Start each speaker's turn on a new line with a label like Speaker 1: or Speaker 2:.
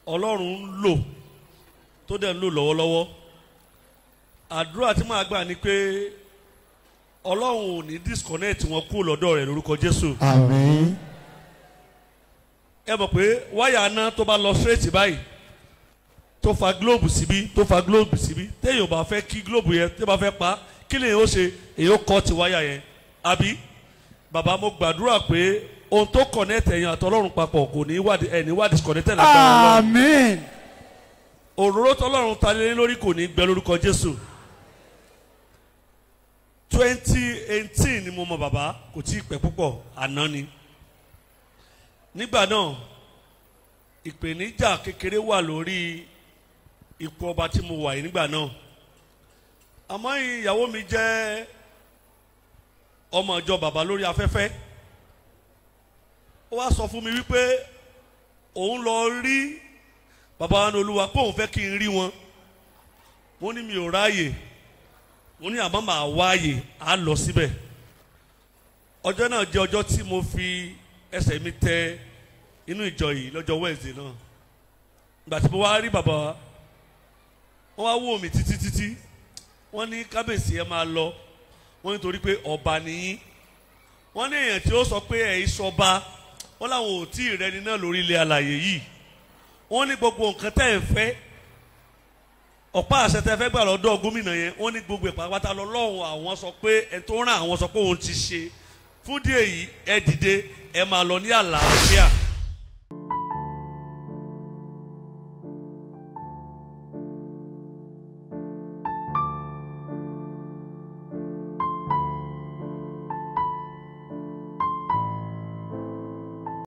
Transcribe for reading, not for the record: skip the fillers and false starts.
Speaker 1: Ọlọ́run ń lò tó dẹ̀ ń lò lọ́wọ́lọ́wọ́. Àdúrà tí màá gbà ni pé Ọlọ́run ò ní disconnect wọn kúrò lọ́dọ̀ rẹ̀ lórúkọ Jésù.
Speaker 2: Àmín.
Speaker 1: Ẹ mọ̀ pé wáyà náà tó bá lọ straight báyìí tó fa globe síbí tó fa globe síbí téèyàn bá fẹ́ kí globe yẹn tó bá fẹ́ pa kí lèyìn ó ṣe èyí ó kọ́ ti wáyà yẹn àbí bàbá mo gbàdúrà pé ohun tó connect ẹ̀yin àtọlọ́run papọ̀ kò ní wá disconnected lágbára Ọlọ́run.
Speaker 2: Àmín.
Speaker 1: Òróró tọ́lọ́run ta lé lórí kò ní gbẹ lórúkọ Jésù. 2018 ni mo mọ bàbá kò tí ì pẹ́ púpọ̀ àná ni. Nígbà náà ìpèníjà kékeré wà lórí ipò ọba tí mo wà yìí nígbà náà. Àmọ́ ìyàwó mi jẹ́ ọmọ ìjọ bàbá lórí afẹ́fẹ́. Ó wá sọ fún mi wípé òun lọ rí bàbá wa ní Olúwa pé òun fẹ́ kí n rí wọn. Mo ní mi ò ráàyè. Mo ní àmọ́ màá wáàyè á lọ síbẹ̀. Ọjọ́ náà jẹ́ ọjọ́ tí mo fi ẹsẹ̀ mi tẹ inú ìjọ yìí lọ́jọ́ Wednesday náà. Ìgbà tí mo wá rí bàbá wa wọ́n wá wò mí títí wọ́n ní kábíyèsí ẹ máa lọ wọ́n nítorí pé ọba nìyí wọ́n ní èèyàn tí ó sọ pé ẹ̀ ìṣọba wọ́n láwọn ò tí ì rẹni náà lórí ilẹ̀ alàyè yìí wọ́n ní gbogbo nǹkan tẹ́ ẹ̀ fẹ́ ọ̀pá àṣẹ tẹ́ fẹ́ gbà lọ́dọ̀ gómìnà yẹn wọ́n ní gbogbo ìpàpàtà lọ́lọ́run àwọn sọ pé ẹ̀ tó rán àwọn sọ pé òun ti ṣe fún díẹ̀ yìí ẹ dìde ẹ máa lọ ní àlàáfíà.